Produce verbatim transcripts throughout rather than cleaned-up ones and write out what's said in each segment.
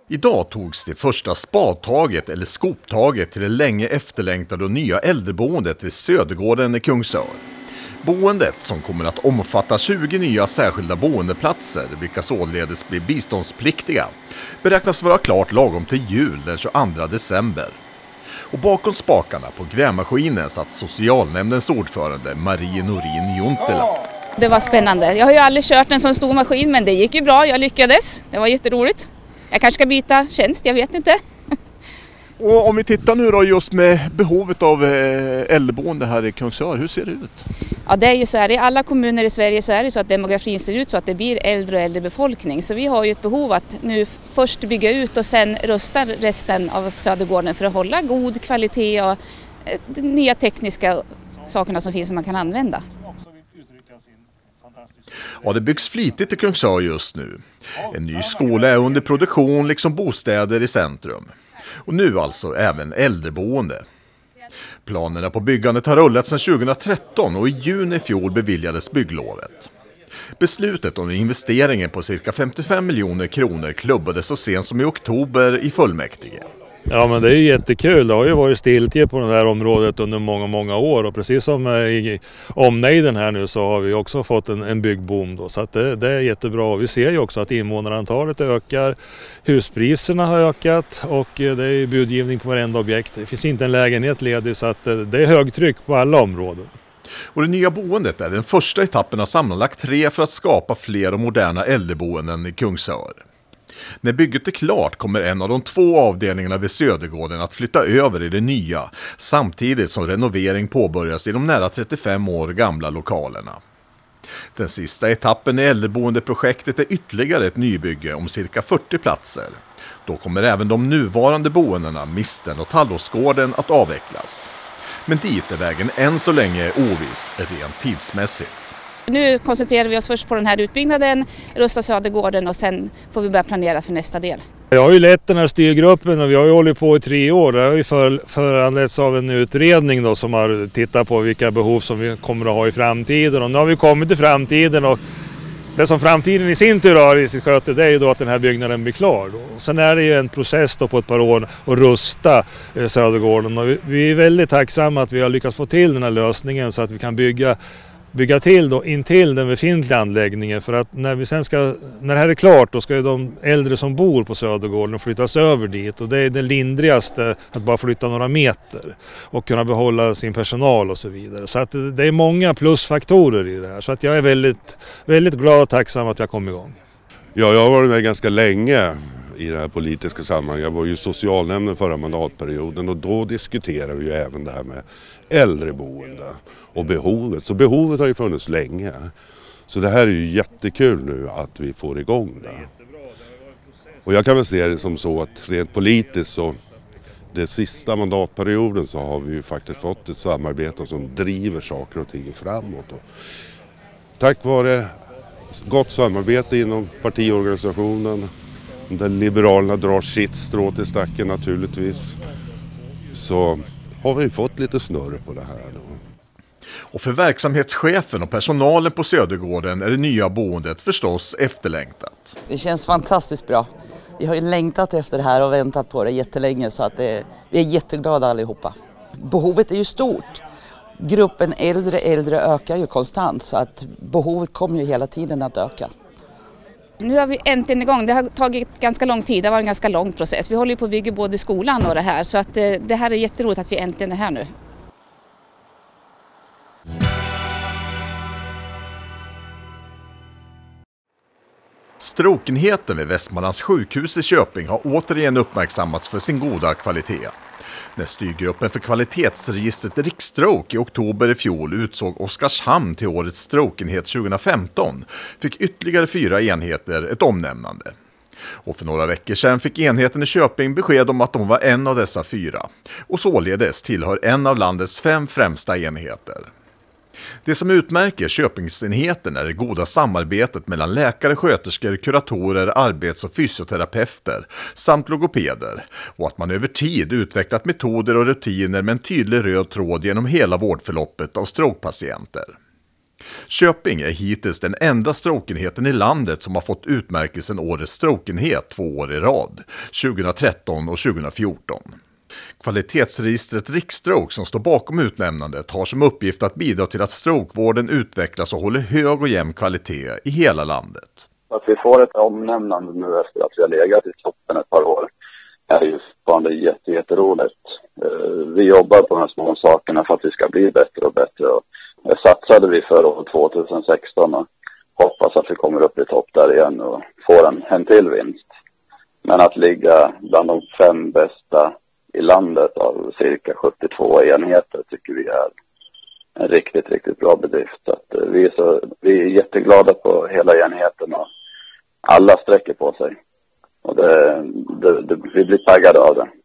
Idag togs det första spadtaget eller skoptaget till det länge efterlängtade och nya äldreboendet vid Södergården i Kungsör. Boendet, som kommer att omfatta tjugo nya särskilda boendeplatser, vilka således blir biståndspliktiga, beräknas vara klart lagom till jul den tjugoandra december. Och bakom spakarna på grävmaskinen satt socialnämndens ordförande Marie Norin Juntila. Det var spännande. Jag har ju aldrig kört en sån stor maskin, men det gick ju bra. Jag lyckades. Det var jätteroligt. Jag kanske ska byta tjänst, jag vet inte. Och om vi tittar nu då just med behovet av äldreboende här i Kungsör, hur ser det ut? Ja, det är ju så här, i alla kommuner i Sverige så är det så att demografin ser ut så att det blir äldre och äldre befolkning. Så vi har ju ett behov att nu först bygga ut och sen rusta resten av Södergården för att hålla god kvalitet och de nya tekniska sakerna som finns som man kan använda. Ja, det byggs flitigt i Kungsör just nu. En ny skola är under produktion liksom bostäder i centrum. Och nu alltså även äldreboende. Planerna på byggandet har rullat sedan tjugohundratretton och i juni i fjol beviljades bygglovet. Beslutet om investeringen på cirka femtiofem miljoner kronor klubbades så sent som i oktober i fullmäktige. Ja, men det är ju jättekul. Det har ju varit stiltje på det här området under många, många år. Och precis som i omnejden här nu så har vi också fått en, en byggboom då. Så att det, det är jättebra. Vi ser ju också att invånarantalet ökar. Huspriserna har ökat och det är budgivning på varenda objekt. Det finns inte en lägenhet ledig så att det är högtryck på alla områden. Och det nya boendet är den första etappen av sammanlagt tre för att skapa fler och moderna äldreboenden i Kungsör. När bygget är klart kommer en av de två avdelningarna vid Södergården att flytta över i det nya, samtidigt som renovering påbörjas i de nära trettiofem år gamla lokalerna. Den sista etappen i äldreboendeprojektet är ytterligare ett nybygge om cirka fyrtio platser. Då kommer även de nuvarande boendena, Misten och Tallåsgården, att avvecklas. Men dit är vägen än så länge oviss rent tidsmässigt. Nu koncentrerar vi oss först på den här utbyggnaden, rusta Södergården och sen får vi börja planera för nästa del. Jag har ju lett den här styrgruppen och vi har ju hållit på i tre år. Det har ju för, föranletts av en utredning då som har tittat på vilka behov som vi kommer att ha i framtiden. Och nu har vi kommit till framtiden och det som framtiden i sin tur har i sitt sköte, det är ju då att den här byggnaden blir klar. Då. Och sen är det ju en process då på ett par år att rusta eh, Södergården. Och vi, vi är väldigt tacksamma att vi har lyckats få till den här lösningen så att vi kan bygga bygga till då in till den befintliga anläggningen, för att när vi sen ska när det här är klart då ska ju de äldre som bor på Södergården flyttas över dit, och det är det lindrigaste att bara flytta några meter och kunna behålla sin personal och så vidare. Så att det är många plusfaktorer i det här, så att jag är väldigt väldigt glad och tacksam att jag kom igång. Ja, jag har varit med ganska länge i det här politiska sammanhanget. Jag var ju socialnämnden förra mandatperioden och då diskuterade vi ju även det här med äldreboende och behovet. Så behovet har ju funnits länge. Så det här är ju jättekul nu att vi får igång det. Och jag kan väl se det som så att rent politiskt så det sista mandatperioden så har vi ju faktiskt fått ett samarbete som driver saker och ting framåt. Och tack vare gott samarbete inom partiorganisationen, där Liberalerna drar sitt strå till stacken naturligtvis, så har vi fått lite snurr på det här då. Och för verksamhetschefen och personalen på Södergården är det nya boendet förstås efterlängtat. Det känns fantastiskt bra. Vi har ju längtat efter det här och väntat på det jättelänge, så att det, vi är jätteglada allihopa. Behovet är ju stort. Gruppen äldre äldre ökar ju konstant, så att behovet kommer ju hela tiden att öka. Nu har vi äntligen igång. Det har tagit ganska lång tid. Det var en ganska lång process. Vi håller ju på att bygga både skolan och det här. Så att det här är jätteroligt att vi äntligen är här nu. Strokenheten vid Västmanlands sjukhus i Köping har återigen uppmärksammats för sin goda kvalitet. När styrgruppen för kvalitetsregistret Riksstroke i oktober i fjol utsåg Oskarshamn till årets strokenhet tjugohundrafemton fick ytterligare fyra enheter ett omnämnande. Och för några veckor sedan fick enheten i Köping besked om att de var en av dessa fyra och således tillhör en av landets fem främsta enheter. Det som utmärker Köpingsenheten är det goda samarbetet mellan läkare, sköterskor, kuratorer, arbets- och fysioterapeuter samt logopeder, och att man över tid utvecklat metoder och rutiner med en tydlig röd tråd genom hela vårdförloppet av strokepatienter. Köping är hittills den enda strokenheten i landet som har fått utmärkelsen Årets strokenhet två år i rad, tjugohundratretton och tjugohundrafjorton. Kvalitetsregistret Riksstroke som står bakom utnämnandet har som uppgift att bidra till att strokevården utvecklas och håller hög och jämn kvalitet i hela landet. Att vi får ett omnämnande nu efter att vi har legat i toppen ett par år är ju fortfarande jätte, jätteroligt. Vi jobbar på de här små sakerna för att vi ska bli bättre och bättre. Och satsade vi för år tjugohundrasexton och hoppas att vi kommer upp i topp där igen och får en, en till vinst. Men att ligga bland de fem bästa i landet av cirka sjuttiotvå enheter tycker vi är en riktigt, riktigt bra bedrift. Så att vi, är så, vi är jätteglada på hela enheten och alla sträcker på sig. Och det, det, det, vi blir taggade av det.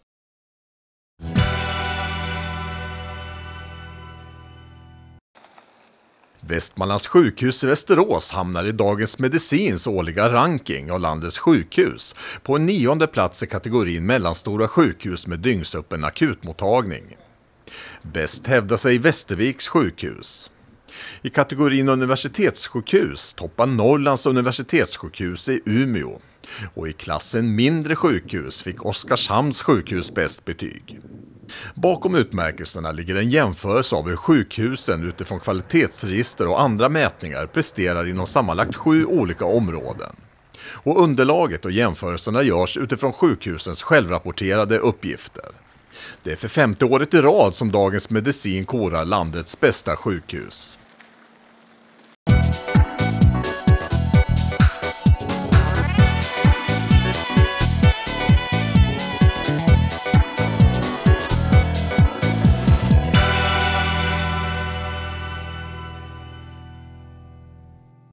Västmanlands sjukhus i Västerås hamnar i Dagens Medicins årliga ranking av landets sjukhus på en nionde plats i kategorin mellanstora sjukhus med dygnsöppen akutmottagning. Bäst hävdar sig Västerviks sjukhus. I kategorin universitetssjukhus toppar Norrlands universitetssjukhus i Umeå och i klassen mindre sjukhus fick Oskarshamns sjukhus bäst betyg. Bakom utmärkelserna ligger en jämförelse av hur sjukhusen utifrån kvalitetsregister och andra mätningar presterar inom sammanlagt sju olika områden. Och underlaget och jämförelserna görs utifrån sjukhusens självrapporterade uppgifter. Det är för femte året i rad som Dagens Medicin korar landets bästa sjukhus.